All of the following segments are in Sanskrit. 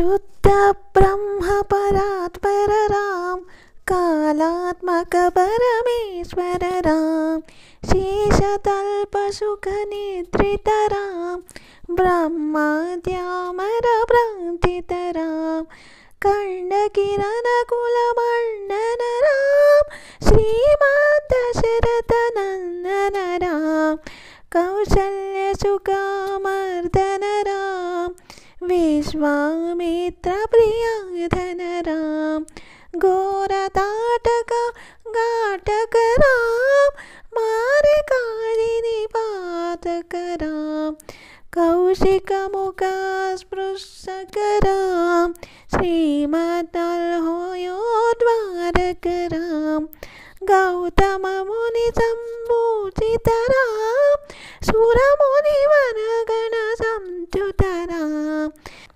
शुद्ध ब्रह्म परात्पर राम, कालात्मक परमेश्वर राम, शेषतल्प सुख निद्रित राम, ब्रह्माद्यामर भ्रांतित राम, कर्णकिरण कुलमण्डन राम, श्रीमद्दशरथ नन्दन राम, कौसल्य सुकामर्दन राम, विश्वामित्र प्रियधन राम, घोरताटक घाटक राम, मारिकालिनि पातक राम, कौशिक मुख स्पृशक राम, श्रीमद्दल्होयोद्वारक राम, गौतम मुनि सम्पूजित राम, सुरमुनिवरगण संयुत राम,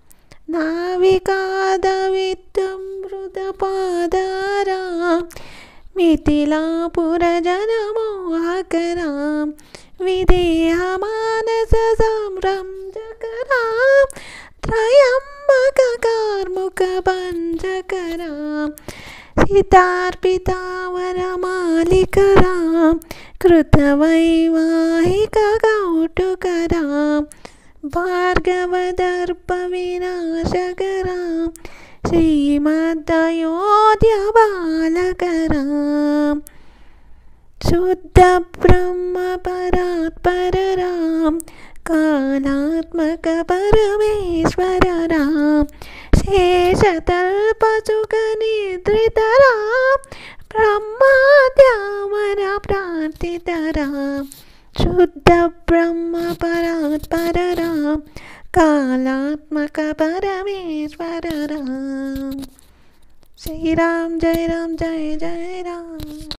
नाविकादविद्युमृतपाद राम, मिथिलापुर जनमोहक राम, विदेह मानस संरंजक राम, त्रयंबक कार्मुक भंजक राम, सीतार्पिता वरमालिक राम, कृतवैवाहिक कौटुक राम, भार्गवदर्प विनाशक राम, श्रीमद्दयोध्या बालक राम, शुद्ध ब्रह्म परात्पर राम, कालात्मक परमेश्वर राम, शेषतल्प सुख निद्रित राम, ब्रह्माद्यामर भ्रांतित राम, शुद्ध ब्रह्म परात्पर राम, कालात्मक परमेश्वर राम। श्री राम जय राम जय जय राम।